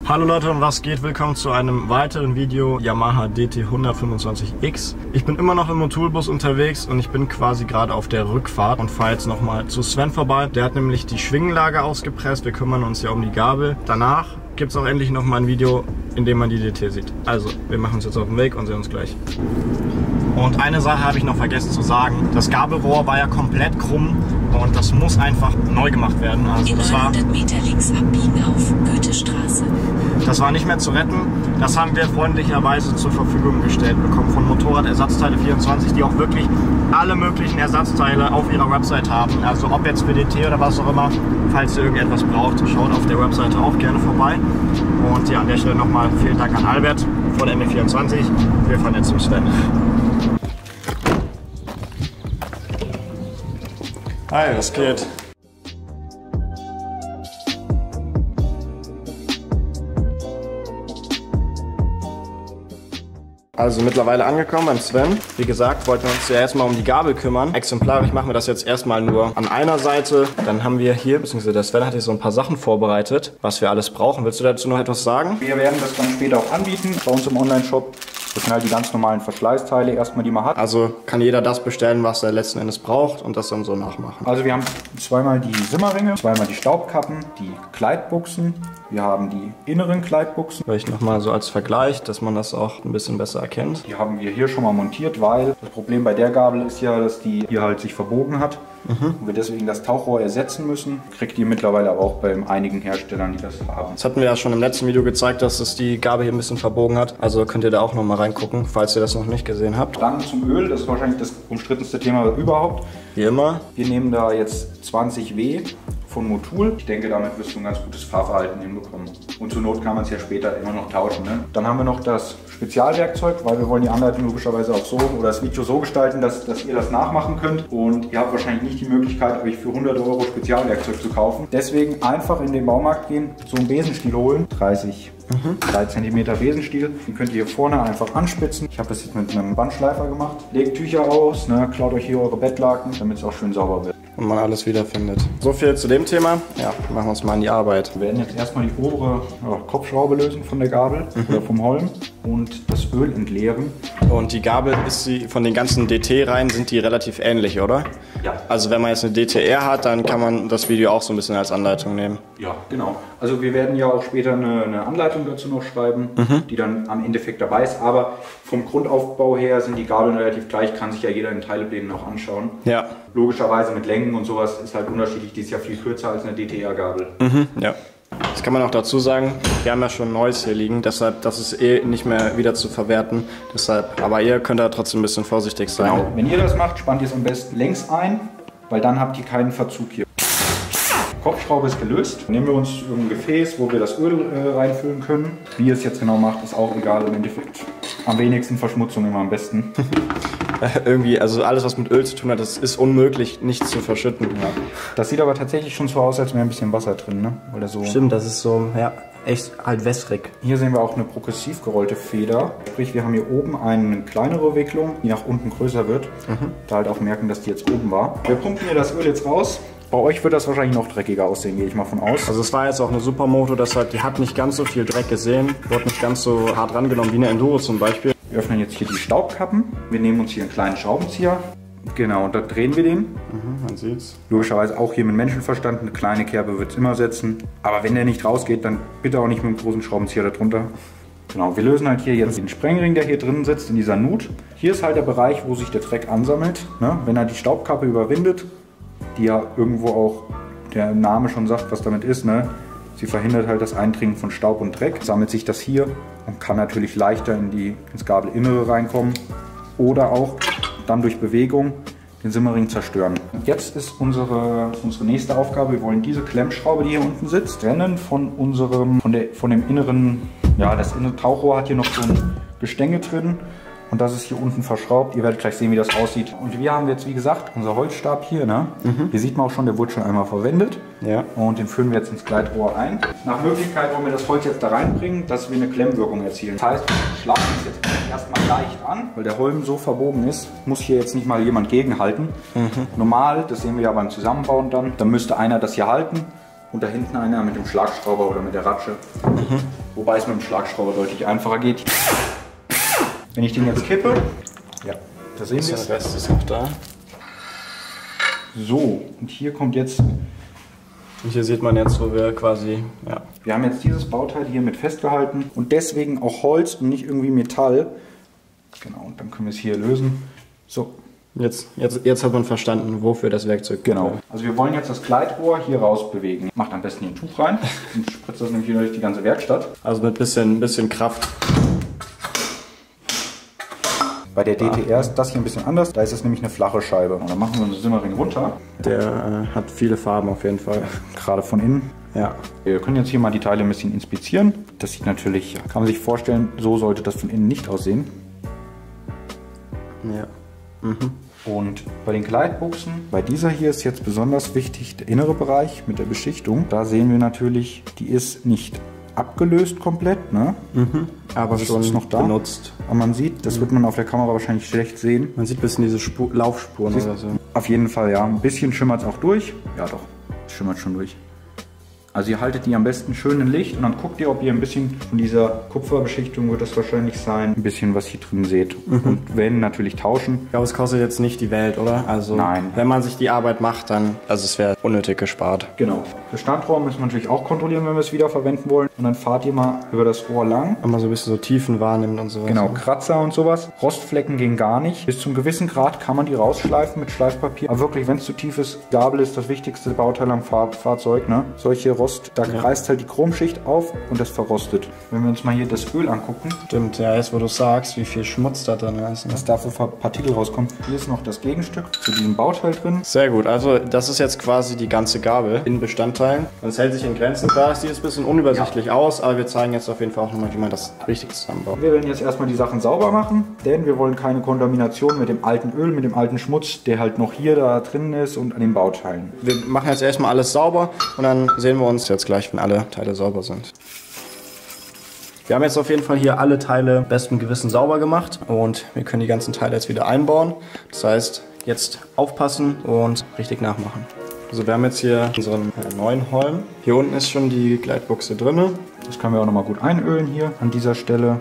Hallo Leute und was geht? Willkommen zu einem weiteren Video Yamaha DT 125X. Ich bin immer noch im Modulbus unterwegs und ich bin quasi gerade auf der Rückfahrt und fahre jetzt nochmal zu Sven vorbei. Der hat nämlich die Schwingenlage ausgepresst. Wir kümmern uns ja um die Gabel. Danach gibt es auch endlich nochmal ein Video, in dem man die DT sieht. Also, wir machen uns jetzt auf den Weg und sehen uns gleich. Und eine Sache habe ich noch vergessen zu sagen. Das Gabelrohr war ja komplett krumm und das muss einfach neu gemacht werden. Also in 100 Meter links abbiegen auf Goethestraße. Das war nicht mehr zu retten. Das haben wir freundlicherweise zur Verfügung gestellt bekommen von Motorradersatzteile24, die auch wirklich alle möglichen Ersatzteile auf ihrer Website haben. Also ob jetzt für DT oder was auch immer, falls ihr irgendetwas braucht, schaut auf der Webseite auch gerne vorbei. Und ja, an der Stelle nochmal vielen Dank an Albert von der ME24. Wir fahren jetzt zum Sven. Hi, was geht? Also mittlerweile angekommen beim Sven. Wie gesagt, wollten wir uns ja erstmal um die Gabel kümmern. Exemplarisch machen wir das jetzt erstmal nur an einer Seite. Dann haben wir hier, beziehungsweise der Sven hat hier so ein paar Sachen vorbereitet, was wir alles brauchen. Willst du dazu noch etwas sagen? Wir werden das dann später auch anbieten bei uns im Online-Shop. Das sind halt die ganz normalen Verschleißteile erstmal, die man hat. Also kann jeder das bestellen, was er letzten Endes braucht und das dann so nachmachen. Also wir haben zweimal die Simmerringe, zweimal die Staubkappen, die Kleidbuchsen. Wir haben die inneren Kleidbuchsen. Vielleicht nochmal so als Vergleich, dass man das auch ein bisschen besser erkennt. Die haben wir hier schon mal montiert, weil das Problem bei der Gabel ist ja, dass die hier halt sich verbogen hat. Und wir deswegen das Tauchrohr ersetzen müssen. Kriegt ihr mittlerweile aber auch bei einigen Herstellern, die das haben. Das hatten wir ja schon im letzten Video gezeigt, dass es die Gabel hier ein bisschen verbogen hat. Also könnt ihr da auch nochmal reingucken, falls ihr das noch nicht gesehen habt. Dann zum Öl, das ist wahrscheinlich das umstrittenste Thema überhaupt. Wie immer. Wir nehmen da jetzt 20 W von Motul. Ich denke, damit wirst du ein ganz gutes Fahrverhalten hinbekommen. Und zur Not kann man es ja später immer noch tauschen. Ne? Dann haben wir noch das Spezialwerkzeug, weil wir wollen die Anleitung logischerweise auch so oder das Video so gestalten, dass ihr das nachmachen könnt. Und ihr habt wahrscheinlich nicht die Möglichkeit, euch für 100 € Spezialwerkzeug zu kaufen. Deswegen einfach in den Baumarkt gehen, so einen Besenstiel holen. 3 cm Besenstiel. Den könnt ihr hier vorne einfach anspitzen. Ich habe das jetzt mit einem Bandschleifer gemacht. Legt Tücher aus, ne? Klaut euch hier eure Bettlaken, damit es auch schön sauber wird. Und man alles wiederfindet. So viel zu dem Thema. Ja, machen wir uns mal an die Arbeit. Wir werden jetzt erstmal die obere Kopfschraube lösen von der Gabel oder vom Holm und das Öl entleeren. Und die Gabel ist sie von den ganzen DT-Reihen sind die relativ ähnlich, oder? Ja. Also wenn man jetzt eine DTR hat, dann kann man das Video auch so ein bisschen als Anleitung nehmen. Ja, genau. Also wir werden ja auch später eine Anleitung dazu noch schreiben, die dann am Endeffekt dabei ist. Aber vom Grundaufbau her sind die Gabeln relativ gleich, kann sich ja jeder in Teilplänen auch anschauen. Ja. Logischerweise mit Längen und sowas ist halt unterschiedlich. Die ist ja viel kürzer als eine DTR-Gabel. Ja. Das kann man auch dazu sagen, wir haben ja schon Neues hier liegen, deshalb, das ist eh nicht mehr wieder zu verwerten. Deshalb, aber ihr könnt da trotzdem ein bisschen vorsichtig sein. Genau. Wenn ihr das macht, spannt ihr es am besten längs ein, weil dann habt ihr keinen Verzug hier. Kopfschraube ist gelöst. Nehmen wir uns ein Gefäß, wo wir das Öl reinfüllen können. Wie ihr es jetzt genau macht, ist auch egal im Endeffekt. Am wenigsten Verschmutzung immer am besten. Irgendwie, also alles was mit Öl zu tun hat, das ist unmöglich, nichts zu verschütten. Ja. Das sieht aber tatsächlich schon so aus, als wäre ein bisschen Wasser drin, ne? Oder so. Stimmt, das ist so, ja, echt halt wässrig. Hier sehen wir auch eine progressiv gerollte Feder. Sprich, wir haben hier oben eine kleinere Wicklung, die nach unten größer wird. Da halt auch merken, dass die jetzt oben war. Wir pumpen hier das Öl jetzt raus. Bei euch wird das wahrscheinlich noch dreckiger aussehen, gehe ich mal von aus. Also es war jetzt auch eine Supermoto, die hat nicht ganz so viel Dreck gesehen, wurde nicht ganz so hart rangenommen wie eine Enduro zum Beispiel. Wir öffnen jetzt hier die Staubkappen. Wir nehmen uns hier einen kleinen Schraubenzieher. Genau, und da drehen wir den. Man sieht's. Logischerweise auch hier mit Menschenverstand. Eine kleine Kerbe wird es immer setzen. Aber wenn der nicht rausgeht, dann bitte auch nicht mit einem großen Schraubenzieher darunter. Genau, wir lösen halt hier jetzt den Sprengring, der hier drin sitzt, in dieser Nut. Hier ist halt der Bereich, wo sich der Dreck ansammelt. Ne? Wenn er die Staubkappe überwindet, die ja irgendwo auch der Name schon sagt, was damit ist, ne? Sie verhindert halt das Eindringen von Staub und Dreck, sammelt sich das hier und kann natürlich leichter ins Gabelinnere reinkommen oder auch dann durch Bewegung den Simmerring zerstören. Jetzt ist unsere nächste Aufgabe, wir wollen diese Klemmschraube, die hier unten sitzt, trennen von dem inneren, ja, das innere Tauchrohr hat hier noch so ein Gestänge drin. Und das ist hier unten verschraubt. Ihr werdet gleich sehen, wie das aussieht. Und wir haben jetzt, wie gesagt, unser Holzstab hier. Ne? Hier sieht man auch schon, der wurde schon einmal verwendet. Ja. Und den füllen wir jetzt ins Gleitrohr ein. Nach Möglichkeit wollen wir das Holz jetzt da reinbringen, dass wir eine Klemmwirkung erzielen. Das heißt, wir schlagen es jetzt erstmal leicht an, weil der Holm so verbogen ist, muss hier jetzt nicht mal jemand gegenhalten. Normal, das sehen wir ja beim Zusammenbauen dann müsste einer das hier halten und da hinten einer mit dem Schlagschrauber oder mit der Ratsche. Wobei es mit dem Schlagschrauber deutlich einfacher geht. Wenn ich den jetzt kippe, ja, da sehen wir es. Der Rest ist noch da. So, und hier kommt jetzt... Und hier sieht man jetzt, wo wir quasi, ja. Wir haben jetzt dieses Bauteil hier mit festgehalten und deswegen auch Holz und nicht irgendwie Metall. Genau, und dann können wir es hier lösen. So. Jetzt hat man verstanden, wofür das Werkzeug genau. Also wir wollen jetzt das Gleitrohr hier raus bewegen. Macht am besten hier ein Tuch rein und spritzt das nämlich hier durch die ganze Werkstatt. Also mit bisschen Kraft. Bei der DTR ist das hier ein bisschen anders. Da ist es nämlich eine flache Scheibe. Und dann machen wir unseren Simmering runter. Der hat viele Farben auf jeden Fall. Gerade von innen. Ja. Wir können jetzt hier mal die Teile ein bisschen inspizieren. Das sieht natürlich, kann man sich vorstellen, so sollte das von innen nicht aussehen. Ja. Und bei den Gleitbuchsen, bei dieser hier ist jetzt besonders wichtig der innere Bereich mit der Beschichtung. Da sehen wir natürlich, die ist nicht abgelöst komplett, ne? Aber Das schon ist noch da. benutzt. Aber man sieht, das wird man auf der Kamera wahrscheinlich schlecht sehen. Man sieht ein bisschen diese Laufspuren oder so. Auf jeden Fall, ja. Ein bisschen schimmert es auch durch. Ja doch, es schimmert schon durch. Also ihr haltet die am besten schön in Licht und dann guckt ihr, ob ihr ein bisschen von dieser Kupferbeschichtung, wird das wahrscheinlich sein, ein bisschen was hier drin seht. Und wenn, natürlich tauschen. Ich glaube, es kostet jetzt nicht die Welt, oder? Also, nein. Wenn man sich die Arbeit macht, dann, also es wäre unnötig gespart. Genau. Das Standrohr müssen wir natürlich auch kontrollieren, wenn wir es wieder verwenden wollen. Und dann fahrt ihr mal über das Rohr lang. Wenn man so ein bisschen so Tiefen wahrnimmt und sowas. Genau, Kratzer und sowas. Rostflecken gehen gar nicht. Bis zum gewissen Grad kann man die rausschleifen mit Schleifpapier. Aber wirklich, wenn es zu tief ist, Gabel ist das wichtigste Bauteil am Fahrzeug. Ne? Solche Rost, da reißt halt die Chromschicht auf und das verrostet. Wenn wir uns mal hier das Öl angucken. Stimmt, ja, jetzt wo du sagst, wie viel Schmutz da drin ist. Ne? Was da für Partikel rauskommen. Hier ist noch das Gegenstück zu diesem Bauteil drin. Sehr gut, also das ist jetzt quasi die ganze Gabel in Bestandteilen. Das hält sich in Grenzen. Klar, es sieht ein bisschen unübersichtlich aus, aber wir zeigen jetzt auf jeden Fall auch nochmal, wie man das richtig zusammenbaut. Wir werden jetzt erstmal die Sachen sauber machen, denn wir wollen keine Kontamination mit dem alten Öl, mit dem alten Schmutz, der halt noch hier da drin ist und an den Bauteilen. Wir machen jetzt erstmal alles sauber und dann sehen wir uns jetzt gleich, wenn alle Teile sauber sind. Wir haben jetzt auf jeden Fall hier alle Teile bestem Gewissen sauber gemacht und wir können die ganzen Teile jetzt wieder einbauen. Das heißt, jetzt aufpassen und richtig nachmachen. Also wir haben jetzt hier unseren neuen Holm. Hier unten ist schon die Gleitbuchse drin. Das können wir auch nochmal gut einölen hier an dieser Stelle.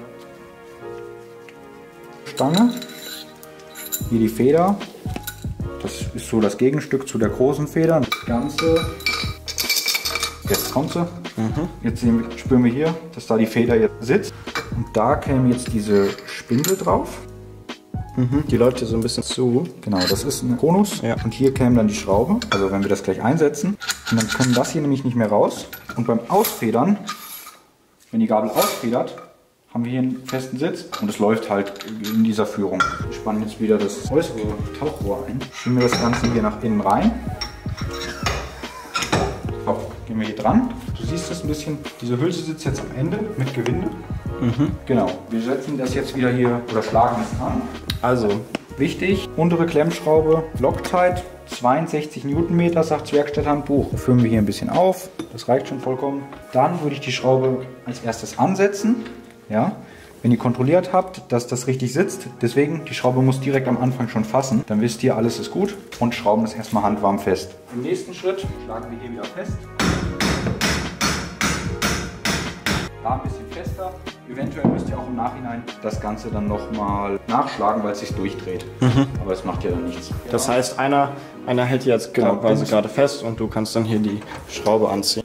Stange. Hier die Feder. Das ist so das Gegenstück zu der großen Feder. Das Ganze. Jetzt kommt sie. Jetzt spüren wir hier, dass da die Feder jetzt sitzt. Und da käme jetzt diese Spindel drauf. Die läuft hier so ein bisschen zu. Genau, das ist ein Konus. Ja. Und hier käme dann die Schraube. Also wenn wir das gleich einsetzen. Und dann können das hier nämlich nicht mehr raus. Und beim Ausfedern, wenn die Gabel ausfedert, haben wir hier einen festen Sitz. Und es läuft halt in dieser Führung. Wir spannen jetzt wieder das äußere Tauchrohr ein. Schieben wir das Ganze hier nach innen rein. So, gehen wir hier dran. Du siehst das ein bisschen. Diese Hülse sitzt jetzt am Ende mit Gewinde. Genau. Wir setzen das jetzt wieder hier oder schlagen es an. Also, wichtig, untere Klemmschraube, Loctite, 62 Newtonmeter, sagt das Werkstatthandbuch. Da füllen wir hier ein bisschen auf, das reicht schon vollkommen. Dann würde ich die Schraube als erstes ansetzen. Ja. Wenn ihr kontrolliert habt, dass das richtig sitzt, deswegen, die Schraube muss direkt am Anfang schon fassen, dann wisst ihr, alles ist gut und schrauben das erstmal handwarm fest. Im nächsten Schritt schlagen wir hier wieder fest. Da ein bisschen fester. Eventuell müsst ihr auch im Nachhinein das Ganze dann nochmal nachschlagen, weil es sich durchdreht. Aber das macht ja dann nichts. das heißt, einer hält die jetzt Genau, quasi gerade fest und du kannst dann hier die Schraube anziehen.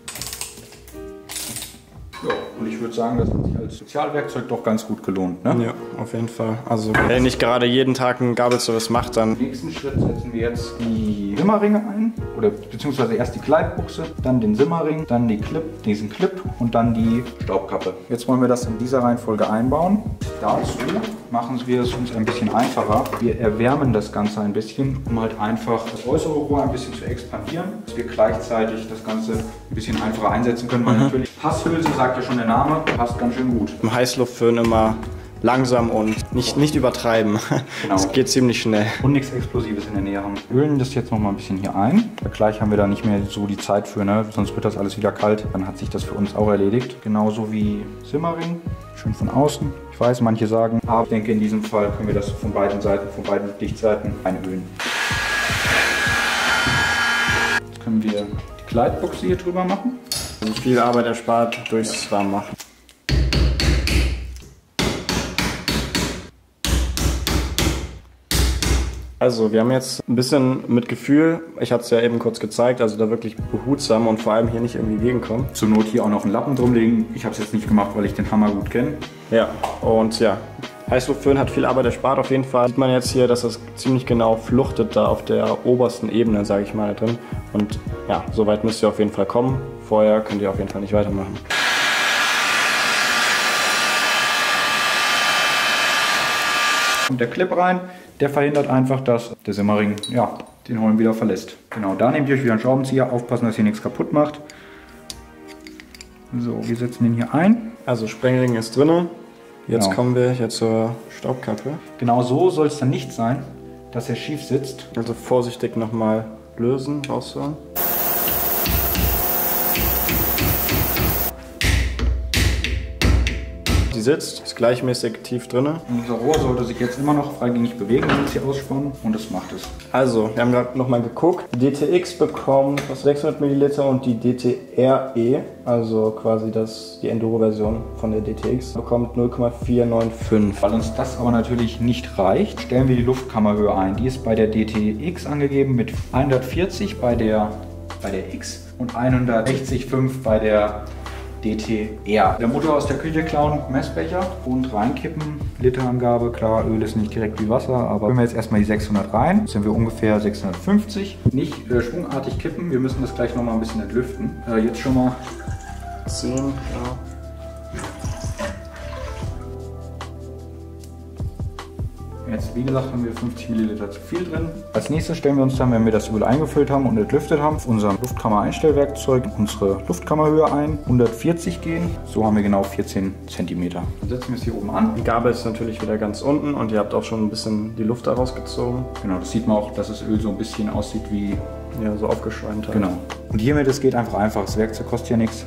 Ja, und ich würde sagen, das hat sich als Spezialwerkzeug doch ganz gut gelohnt. Ne? Ja, auf jeden Fall. Also, wenn nicht gerade jeden Tag einen Gabelservice macht, dann... Im nächsten Schritt setzen wir jetzt die Simmerringe ein, oder beziehungsweise erst die Gleitbuchse, dann den Simmerring, dann diesen Clip und dann die Staubkappe. Jetzt wollen wir das in dieser Reihenfolge einbauen. Dazu machen wir es uns ein bisschen einfacher. Wir erwärmen das Ganze ein bisschen, um halt einfach das äußere Rohr ein bisschen zu expandieren, dass wir gleichzeitig das Ganze ein bisschen einfacher einsetzen können, weil natürlich Passhülse, sagt ja schon der Name, passt ganz schön gut. Im Heißluftföhn immer langsam und nicht übertreiben. Genau. Es geht ziemlich schnell. Und nichts Explosives in der Nähe haben. Wir ölen das jetzt noch mal ein bisschen hier ein. Gleich haben wir da nicht mehr so die Zeit für, ne? Sonst wird das alles wieder kalt. Dann hat sich das für uns auch erledigt. Genauso wie Simmering. Schön von außen. Ich weiß, manche sagen, aber ich denke, in diesem Fall können wir das von beiden Seiten, von beiden Dichtseiten einölen. Jetzt können wir die Gleitbuchse hier drüber machen. Also viel Arbeit erspart durchs Warmmachen. Also wir haben jetzt ein bisschen mit Gefühl, ich hatte es ja eben kurz gezeigt, also da wirklich behutsam und vor allem hier nicht irgendwie gegenkommen. Zur Not hier auch noch einen Lappen drumlegen. Ich habe es jetzt nicht gemacht, weil ich den Hammer gut kenne. Ja, und ja, Heißluftföhn hat viel Arbeit erspart auf jeden Fall. Sieht man jetzt hier, dass das ziemlich genau fluchtet da auf der obersten Ebene, sage ich mal, da drin. Und ja, soweit müsst ihr auf jeden Fall kommen. Vorher könnt ihr auf jeden Fall nicht weitermachen. Und der Clip rein, der verhindert einfach, dass der Simmering ja, den Holm wieder verlässt. Genau, da nehmt ihr euch wieder einen Schraubenzieher, aufpassen, dass ihr nichts kaputt macht. So, wir setzen den hier ein. Also Sprengring ist drin. Jetzt Genau. kommen wir hier zur Staubkappe. Genau so soll es dann nicht sein, dass er schief sitzt. Also vorsichtig nochmal lösen, rausholen. Die sitzt, ist gleichmäßig tief drin. Unser Rohr sollte sich jetzt immer noch freigängig bewegen, wenn wir es hier ausspannen, und das macht es. Also, wir haben gerade nochmal geguckt. Die DTX bekommt fast 600 Milliliter und die DTRE, also quasi die Enduro-Version von der DTX, bekommt 0,495. Weil uns das aber natürlich nicht reicht, stellen wir die Luftkammerhöhe ein. Die ist bei der DTX angegeben mit 140 bei der X und 160,5 bei der DTR. Der Motor aus der Küche klauen, Messbecher und reinkippen. Literangabe, klar, Öl ist nicht direkt wie Wasser, aber wenn wir jetzt erstmal die 600 rein, sind wir ungefähr 650. Nicht schwungartig kippen, wir müssen das gleich nochmal ein bisschen entlüften. Jetzt schon mal 10, ja. Jetzt, wie gesagt, haben wir 50 Milliliter zu viel drin. Als nächstes stellen wir uns dann, wenn wir das Öl eingefüllt haben und entlüftet haben, auf unserem Luftkammer-Einstellwerkzeug unsere Luftkammerhöhe ein. 140 gehen, so haben wir genau 14 cm. Dann setzen wir es hier oben an. Die Gabel ist natürlich wieder ganz unten und ihr habt auch schon ein bisschen die Luft da rausgezogen. Genau, das sieht man auch, dass das Öl so ein bisschen aussieht wie... Ja, so aufgeschäumt halt. Genau. Und hiermit, das geht einfach. Das Werkzeug kostet ja nichts.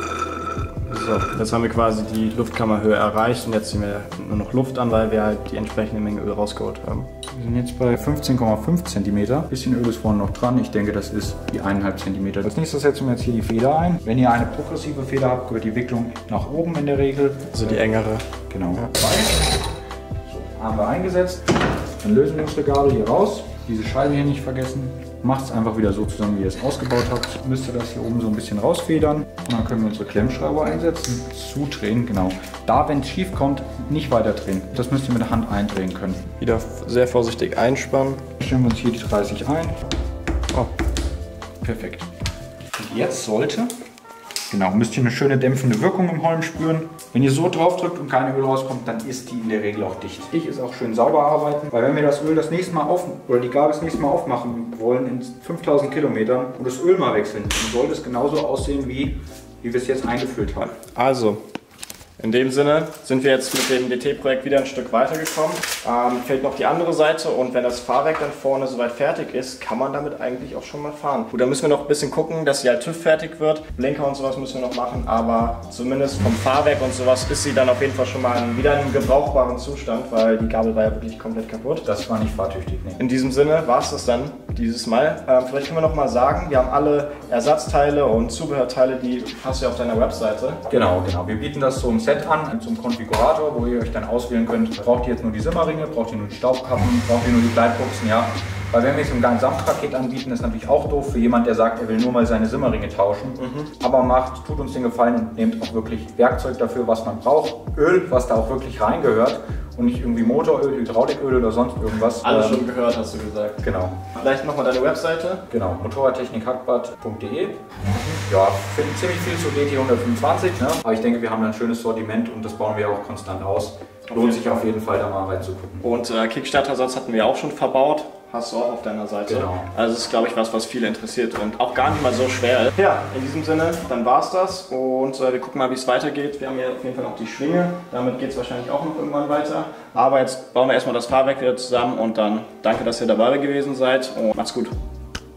So, jetzt haben wir quasi die Luftkammerhöhe erreicht und jetzt ziehen wir nur noch Luft an, weil wir halt die entsprechende Menge Öl rausgeholt haben. Wir sind jetzt bei 15,5 cm. Ein bisschen Öl ist vorne noch dran. Ich denke, das ist die 1,5 cm. Als nächstes setzen wir jetzt hier die Feder ein. Wenn ihr eine progressive Feder habt, gehört die Wicklung nach oben in der Regel. Also die engere. Genau. Ja. So, haben wir eingesetzt. Dann lösen wir unsere Gabel hier raus. Diese Scheibe hier nicht vergessen. Macht es einfach wieder so zusammen, wie ihr es ausgebaut habt. Müsst ihr das hier oben so ein bisschen rausfedern. Und dann können wir unsere Klemmschrauber einsetzen. Zudrehen, genau. Da, wenn es schief kommt, nicht weiter drehen. Das müsst ihr mit der Hand eindrehen können. Wieder sehr vorsichtig einspannen. Stellen wir uns hier die 30 ein. Oh. Perfekt. Und jetzt müsst ihr eine schöne dämpfende Wirkung im Holm spüren. Wenn ihr so drauf drückt und kein Öl rauskommt, dann ist die in der Regel auch dicht. Wichtig ist auch schön sauber arbeiten, weil wenn wir das Öl das nächste Mal die Gabel das nächste Mal aufmachen wollen in 5000 Kilometern und das Öl mal wechseln, dann soll das genauso aussehen, wie wir es jetzt eingefüllt haben. Also, in dem Sinne sind wir jetzt mit dem DT-Projekt wieder ein Stück weitergekommen. Fehlt noch die andere Seite und wenn das Fahrwerk dann vorne soweit fertig ist, kann man damit eigentlich auch schon mal fahren. Gut, da müssen wir noch ein bisschen gucken, dass sie halt TÜV fertig wird. Blinker und sowas müssen wir noch machen, aber zumindest vom Fahrwerk und sowas ist sie dann auf jeden Fall schon mal wieder in einem gebrauchbaren Zustand, weil die Gabel war ja wirklich komplett kaputt. Das war nicht fahrtüchtig, nee. In diesem Sinne war es das dann dieses Mal. Vielleicht können wir noch mal sagen, wir haben alle Ersatzteile und Zubehörteile, die hast du ja auf deiner Webseite. Genau. Wir bieten das so im Set an, zum Konfigurator, wo ihr euch dann auswählen könnt, braucht ihr jetzt nur die Simmerringe, braucht ihr nur die Staubkappen, braucht ihr nur die Gleitbuchsen, ja. Weil wenn wir es im Gesamtpaket anbieten, ist natürlich auch doof für jemand, der sagt, er will nur mal seine Simmerringe tauschen. Aber tut uns den Gefallen und nehmt auch wirklich Werkzeug dafür, was man braucht. Öl, was da auch wirklich reingehört. Und nicht irgendwie Motoröl, Hydrauliköl oder sonst irgendwas. Alles schon gehört, hast du gesagt. Genau. Vielleicht nochmal deine Webseite. Genau, motorradtechnikhackbad.de. Ja, finden ziemlich viel zu DT125, ne? Aber ich denke, wir haben ein schönes Sortiment und das bauen wir auch konstant aus. Lohnt sich auf jeden Fall, da mal reinzugucken. Und Kickstarter-Satz hatten wir auch schon verbaut. Hast du auch auf deiner Seite. Genau. Also das ist, glaube ich, was viele interessiert und auch gar nicht mal so schwer ist. Ja, in diesem Sinne, dann war's das und wir gucken mal, wie es weitergeht. Wir haben hier auf jeden Fall noch die Schwinge. Damit geht es wahrscheinlich auch noch irgendwann weiter. Aber jetzt bauen wir erstmal das Fahrwerk wieder zusammen und dann danke, dass ihr dabei gewesen seid und macht's gut.